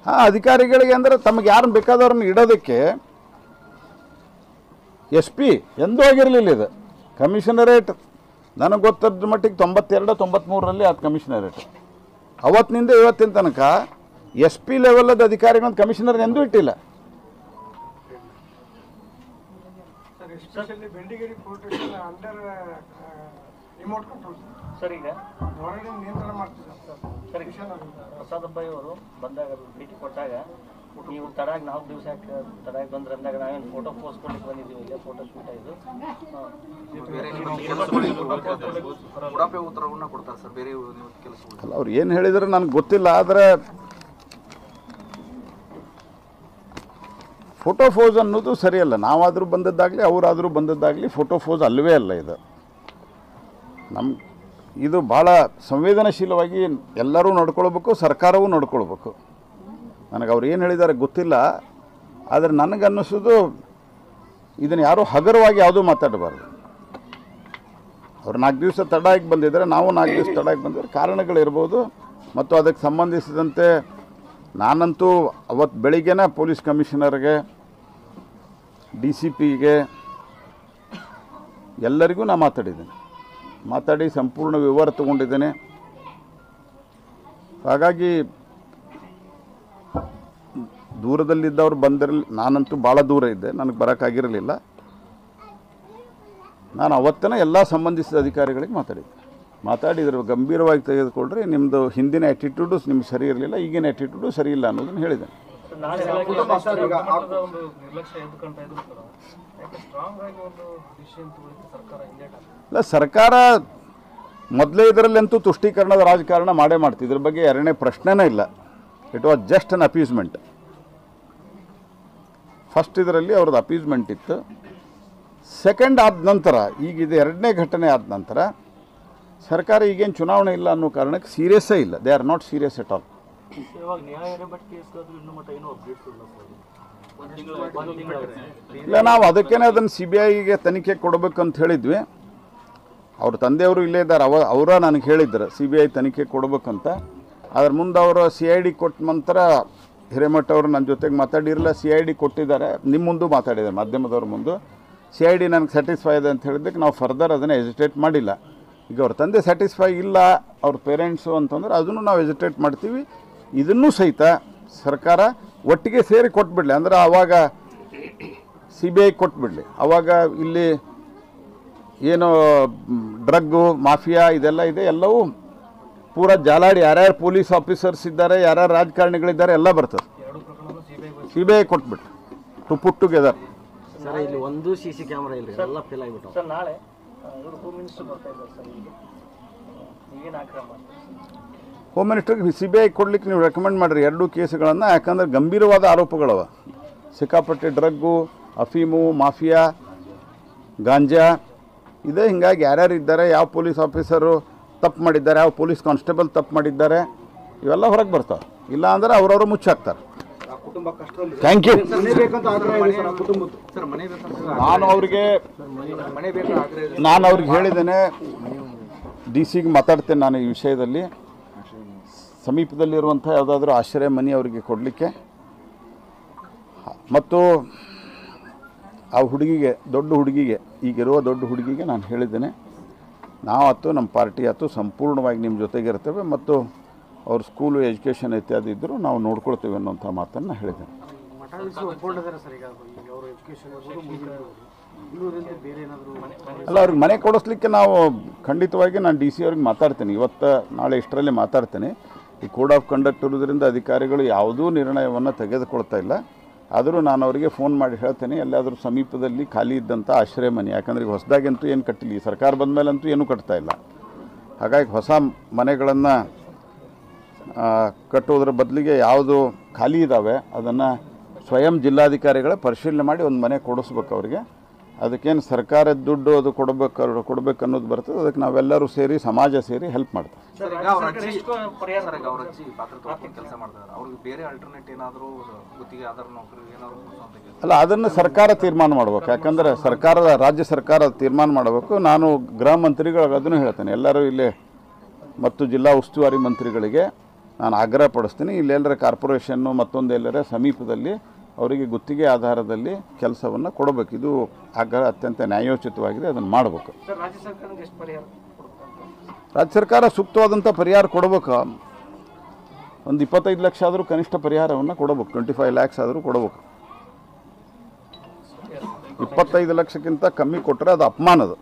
ಹಾಂ, ಅಧಿಕಾರಿಗಳಿಗೆ ಅಂದರೆ ತಮಗೆ ಯಾರನ್ನು ಬೇಕಾದವ್ರನ್ನ ಇಡೋದಕ್ಕೆ SP ಎಂದೂ ಆಗಿರಲಿಲ್ಲ. ಇದು ಕಮಿಷನರೇಟ್ ನನಗೆ ಗೊತ್ತಿದ್ದ ಮಟ್ಟಿಗೆ 92-93ರಲ್ಲಿ ಅದು ಕಮಿಷನರೇಟ್. ಅವತ್ತಿನಿಂದ ಇವತ್ತಿನ ತನಕ SP ಲೆವೆಲದ ಅಧಿಕಾರಿಗಳನ್ನ ಕಮಿಷನರ್ ಎಂದೂ ಇಟ್ಟಿಲ್ಲ. ಸರ್, ಈಗ ಪ್ರಸಾದ್ ಅಬ್ಬಾಯಿ ಅವರು ಬಂದಾಗ ಭೇಟಿ ಕೊಟ್ಟಾಗ ನೀವು ತಡಾಗಿ 4 ದಿವಸ ಯಾಕೆ ತಡಾಗಿ ಬಂದ್ರೆ ಅಂದಾಗ ನಾವೇನು ಫೋಟೋ ಪೋಸ್ಟ್ ಕೊಡ್ಲಿಕ್ಕೆ ಬಂದಿದ್ದೀವಿ, ಇಲ್ಲೇ ಫೋಟೋ ಶೂಟ್ ಆಯಿತು. ಅಲ್ಲ, ಅವ್ರು ಏನು ಹೇಳಿದ್ರೆ ನನಗೆ ಗೊತ್ತಿಲ್ಲ. ಆದರೆ ಫೋಟೋ ಫೋಸ್ ಅನ್ನೋದು ಸರಿಯಲ್ಲ. ನಾವಾದರೂ ಬಂದದ್ದಾಗಲಿ ಅವರಾದರೂ ಬಂದದ್ದಾಗಲಿ ಫೋಟೋ ಫೋಸ್ ಅಲ್ಲವೇ ಅಲ್ಲ. ಇದು ಭಾಳ ಸಂವೇದನಾಶೀಲವಾಗಿ ಎಲ್ಲರೂ ನಡ್ಕೊಳ್ಬೇಕು, ಸರ್ಕಾರವೂ ನಡ್ಕೊಳ್ಬೇಕು. ನನಗೆ ಅವ್ರು ಏನು ಹೇಳಿದ್ದಾರೆ ಗೊತ್ತಿಲ್ಲ. ಆದರೆ ನನಗನ್ನಿಸೋದು ಇದನ್ನು ಯಾರೂ ಹಗುರವಾಗಿ ಯಾವುದೂ ಮಾತಾಡಬಾರ್ದು. ಅವ್ರು 4 ದಿವಸ ತಡಾಗಿ ಬಂದಿದ್ದಾರೆ, ನಾವು 4 ದಿವಸ ತಡಾಗಿ ಬಂದಿದ್ರೆ ಕಾರಣಗಳಿರ್ಬೋದು. ಮತ್ತು ಅದಕ್ಕೆ ಸಂಬಂಧಿಸಿದಂತೆ ನಾನಂತೂ ಅವತ್ತು ಬೆಳಿಗ್ಗೆನೇ ಪೊಲೀಸ್ ಕಮಿಷನರ್ಗೆ, DCPಗೆ ಎಲ್ಲರಿಗೂ ನಾನು ಮಾತಾಡಿ ಸಂಪೂರ್ಣ ವಿವರ ತಗೊಂಡಿದ್ದೇನೆ. ಹಾಗಾಗಿ ದೂರದಲ್ಲಿದ್ದವ್ರು ಬಂದಿರಲಿ, ನಾನಂತೂ ಭಾಳ ದೂರ ಇದ್ದೆ, ನನಗೆ ಬರೋಕ್ಕಾಗಿರಲಿಲ್ಲ. ನಾನು ಅವತ್ತನೇ ಎಲ್ಲ ಸಂಬಂಧಿಸಿದ ಅಧಿಕಾರಿಗಳಿಗೆ ಮಾತಾಡಿದ್ರು. ಗಂಭೀರವಾಗಿ ತೆಗೆದುಕೊಂಡ್ರೆ ನಿಮ್ಮದು ಹಿಂದಿನ ಆ್ಯಟಿಟ್ಯೂಡು ನಿಮ್ಗೆ ಸರಿ ಇರಲಿಲ್ಲ, ಈಗಿನ ಆ್ಯಟಿಟ್ಯೂಡು ಸರಿ ಇಲ್ಲ ಅನ್ನೋದನ್ನು ಹೇಳಿದೆ. ಇಲ್ಲ, ಸರ್ಕಾರ ಮೊದಲೇ ಇದರಲ್ಲಂತೂ ತುಷ್ಟೀಕರಣದ ರಾಜಕಾರಣ ಮಾಡ್ತಿದ್ರು. ಇದ್ರ ಬಗ್ಗೆ ಎರಡನೇ ಪ್ರಶ್ನೆನೇ ಇಲ್ಲ. It was just an appeasement. First ಇದರಲ್ಲಿ ಅವ್ರದ್ದು ಅಪೀಸ್ಮೆಂಟ್ ಇತ್ತು. ಸೆಕೆಂಡ್ ಆದ ನಂತರ, ಈಗ ಇದು ಎರಡನೇ ಘಟನೆ ಆದ ನಂತರ ಸರ್ಕಾರ ಈಗೇನು ಚುನಾವಣೆ ಇಲ್ಲ ಅನ್ನೋ ಕಾರಣಕ್ಕೆ ಸೀರಿಯಸ್ಸೇ ಇಲ್ಲ. They are not serious at all. ಇಲ್ಲ, ನಾವು ಅದಕ್ಕೇನೆ ಅದನ್ನು CBIಗೆ ತನಿಖೆ ಕೊಡಬೇಕಂತ ಹೇಳಿದ್ವಿ. ಅವ್ರ ತಂದೆಯವರು ಇಲ್ಲೇ ಇದ್ದಾರೆ, ಅವರ ನನಗೆ ಹೇಳಿದ್ರು CBI ತನಿಖೆ ಕೊಡಬೇಕಂತ. ಅದ್ರ ಮುಂದೆ ಅವರು CID ಕೊಟ್ಟ ನಂತರ ಹಿರೇಮಠ ಅವರು ನನ್ನ ಜೊತೆಗೆ ಮಾತಾಡಿರಲಿಲ್ಲ. CID ಕೊಟ್ಟಿದ್ದಾರೆ, ನಿಮ್ಮ ಮುಂದೆ ಮಾತಾಡಿದ್ದಾರೆ, ಮಾಧ್ಯಮದವ್ರ ಮುಂದೆ. CID ನನಗೆ ಸ್ಯಾಟಿಸ್ಫೈ ಇದೆ ಅಂತ ಹೇಳಿದ್ದಕ್ಕೆ ನಾವು ಫರ್ದರ್ ಅದನ್ನು ಎಜಿಟೇಟ್ ಮಾಡಿಲ್ಲ. ಈಗ ಅವ್ರ ತಂದೆ ಸ್ಯಾಟಿಸ್ಫೈ ಇಲ್ಲ, ಅವ್ರ ಪೇರೆಂಟ್ಸು ಅಂತಂದ್ರೆ ಅದನ್ನು ನಾವು ಎಜಿಟೇಟ್ ಮಾಡ್ತೀವಿ. ಇದನ್ನೂ ಸಹಿತ ಸರ್ಕಾರ ಒಟ್ಟಿಗೆ ಸೇರಿ ಕೊಟ್ಬಿಡಲಿ. ಅಂದ್ರೆ ಆವಾಗ CBI ಕೊಟ್ಬಿಡಲಿ. ಆವಾಗ ಇಲ್ಲಿ ಏನು ಡ್ರಗ್ಗು ಮಾಫಿಯಾ ಇದೆಲ್ಲ ಇದೆ, ಎಲ್ಲವೂ ಪೂರ ಜಾಲಾಡಿ ಯಾರ್ಯಾರು ಪೊಲೀಸ್ ಆಫೀಸರ್ಸ್ ಇದ್ದಾರೆ, ಯಾರ್ಯಾರು ರಾಜಕಾರಣಿಗಳಿದ್ದಾರೆ ಎಲ್ಲ ಬರ್ತದೆ. CBI ಕೊಟ್ಬಿಟ್ಟು ಟು ಪುಟ್ ಟುಗೆದರ್. ಸರ್, ಇಲ್ಲಿ ಒಂದು CC ಕ್ಯಾಮರಾ ಇಲ್ಲ, ಎಲ್ಲ ಫೇಲ್ ಆಗಿಬಿಟ್ಟು. ಸರ್, ನಾಳೆ ಹೋಮ್ ಮಿನಿಸ್ಟರ್ ಬರ್ತಾ ಇದ್ದಾರೆ ಸರ್, ಈಗೇನು ಆಕ್ರಮ ಹೋಮ್ ಮಿನಿಸ್ಟರ್ಗೆ CBI ಕೊಡ್ಲಿಕ್ಕೆ ನೀವು ರೆಕಮೆಂಡ್ ಮಾಡಿರಿ 2 ಕೇಸುಗಳನ್ನು. ಯಾಕಂದರೆ ಗಂಭೀರವಾದ ಆರೋಪಗಳವ. ಸಿಕ್ಕಾಪಟ್ಟೆ ಡ್ರಗ್ಗು, ಅಫೀಮು, ಮಾಫಿಯಾ, ಗಾಂಜಾ ಇದೆ. ಹೀಗಾಗಿ ಯಾರ್ಯಾರು ಇದ್ದಾರೆ, ಯಾವ ಪೊಲೀಸ್ ಆಫೀಸರು ತಪ್ಪು ಮಾಡಿದ್ದಾರೆ, ಯಾವ ಪೊಲೀಸ್ ಕಾನ್ಸ್ಟೇಬಲ್ ತಪ್ಪು ಮಾಡಿದ್ದಾರೆ, ಇವೆಲ್ಲ ಹೊರಗೆ ಬರ್ತಾವೆ. ಇಲ್ಲ ಅಂದರೆ ಅವರವರು ಮುಚ್ಚಾಕ್ತಾರೆ. Thank you. ನಾನು ಅವ್ರಿಗೆ ಹೇಳಿದ್ದೇನೆ, DC ಗೆ ಮಾತಾಡ್ತೇನೆ ನಾನು ಈ ವಿಷಯದಲ್ಲಿ. ಸಮೀಪದಲ್ಲಿರುವಂಥ ಯಾವುದಾದ್ರೂ ಆಶ್ರಯ ಮನೆ ಅವರಿಗೆ ಕೊಡಲಿಕ್ಕೆ, ಮತ್ತು ಆ ಹುಡುಗಿಗೆ, ದೊಡ್ಡ ಹುಡುಗಿಗೆ, ಈಗಿರುವ ದೊಡ್ಡ ಹುಡುಗಿಗೆ ನಾನು ಹೇಳಿದ್ದೇನೆ, ನಾವು ಆಯ್ತು ನಮ್ಮ ಪಾರ್ಟಿ ಆಯ್ತು ಸಂಪೂರ್ಣವಾಗಿ ನಿಮ್ಮ ಜೊತೆಗಿರ್ತೇವೆ, ಮತ್ತು ಅವ್ರ ಸ್ಕೂಲು ಎಜುಕೇಷನ್ ಇತ್ಯಾದಿ ಇದ್ದರೂ ನಾವು ನೋಡ್ಕೊಳ್ತೇವೆ ಅನ್ನೋಂಥ ಮಾತನ್ನು ಹೇಳಿದ್ದೇನೆ. ಅಲ್ಲ, ಅವ್ರಿಗೆ ಮನೆ ಕೊಡಿಸ್ಲಿಕ್ಕೆ ನಾವು ಖಂಡಿತವಾಗಿ ನಾನು DC ಅವ್ರಿಗೆ ಮಾತಾಡ್ತೀನಿ. ಇವತ್ತು ನಾಳೆ ಇಷ್ಟರಲ್ಲಿ ಮಾತಾಡ್ತೀನಿ. ಈ ಕೋಡ್ ಆಫ್ ಕಂಡಕ್ಟ್ ಇರೋದ್ರಿಂದ ಅಧಿಕಾರಿಗಳು ಯಾವುದೂ ನಿರ್ಣಯವನ್ನು ತೆಗೆದುಕೊಳ್ತಾ ಇಲ್ಲ. ಆದರೂ ನಾನು ಅವರಿಗೆ ಫೋನ್ ಮಾಡಿ ಹೇಳ್ತೇನೆ, ಎಲ್ಲಾದರೂ ಸಮೀಪದಲ್ಲಿ ಖಾಲಿ ಇದ್ದಂಥ ಆಶ್ರಯ ಮನೆ, ಯಾಕಂದರೆ ಈಗ ಹೊಸದಾಗಂತೂ ಏನು ಕಟ್ಟಿಲ್ಲ, ಈ ಸರ್ಕಾರ ಬಂದ ಮೇಲಂತೂ ಏನೂ ಕಟ್ತಾ ಇಲ್ಲ. ಹಾಗಾಗಿ ಹೊಸ ಮನೆಗಳನ್ನು ಕಟ್ಟೋದ್ರ ಬದಲಿಗೆ ಯಾವುದು ಖಾಲಿ ಇದ್ದಾವೆ ಅದನ್ನು ಸ್ವಯಂ ಜಿಲ್ಲಾಧಿಕಾರಿಗಳೇ ಪರಿಶೀಲನೆ ಮಾಡಿ ಒಂದು ಮನೆ ಕೊಡಿಸ್ಬೇಕು ಅವರಿಗೆ. ಅದಕ್ಕೇನು ಸರ್ಕಾರದ ದುಡ್ಡು ಅದು ಕೊಡಬೇಕು ಅನ್ನೋದು ಬರ್ತದೆ. ಅದಕ್ಕೆ ನಾವೆಲ್ಲರೂ ಸೇರಿ, ಸಮಾಜ ಸೇರಿ ಹೆಲ್ಪ್ ಮಾಡ್ತೀವಿ. ಅಲ್ಲ, ಅದನ್ನು ಸರ್ಕಾರ ತೀರ್ಮಾನ ಮಾಡಬೇಕು. ಯಾಕಂದರೆ ರಾಜ್ಯ ಸರ್ಕಾರ ತೀರ್ಮಾನ ಮಾಡಬೇಕು. ನಾನು ಗೃಹ ಮಂತ್ರಿಗಳಿಗೆ ಅದನ್ನು ಹೇಳ್ತೇನೆ, ಎಲ್ಲರೂ ಇಲ್ಲಿ ಮತ್ತು ಜಿಲ್ಲಾ ಉಸ್ತುವಾರಿ ಮಂತ್ರಿಗಳಿಗೆ ನಾನು ಆಗ್ರಹ ಪಡಿಸ್ತೀನಿ. ಇಲ್ಲೆಲ್ಲರ ಕಾರ್ಪೊರೇಷನ್ನು ಮತ್ತೊಂದು ಎಲ್ಲರ ಸಮೀಪದಲ್ಲಿ ಅವರಿಗೆ ಗುತ್ತಿಗೆ ಆಧಾರದಲ್ಲಿ ಕೆಲಸವನ್ನು ಕೊಡಬೇಕು. ಇದು ಆಗ್ರಹ ಅತ್ಯಂತ ನ್ಯಾಯೋಚಿತವಾಗಿದೆ, ಅದನ್ನು ಮಾಡಬೇಕು. ಸರ್, ರಾಜ್ಯ ಸರ್ಕಾರಕ್ಕೆ ಎಷ್ಟು ಪರಿಹಾರ ಕೊಡ್ಬೇಕು? ರಾಜ್ಯ ಸರ್ಕಾರ ಸೂಕ್ತವಾದಂಥ ಪರಿಹಾರ ಕೊಡಬೇಕು. ಒಂದು 25 ಲಕ್ಷ ಆದರೂ ಕನಿಷ್ಠ ಪರಿಹಾರವನ್ನು ಕೊಡಬೇಕು. 25 ಲ್ಯಾಕ್ಸ್ ಆದರೂ ಕೊಡಬೇಕು. 25 ಲಕ್ಷಕ್ಕಿಂತ ಕಮ್ಮಿ ಕೊಟ್ಟರೆ ಅದು ಅಪಮಾನದು.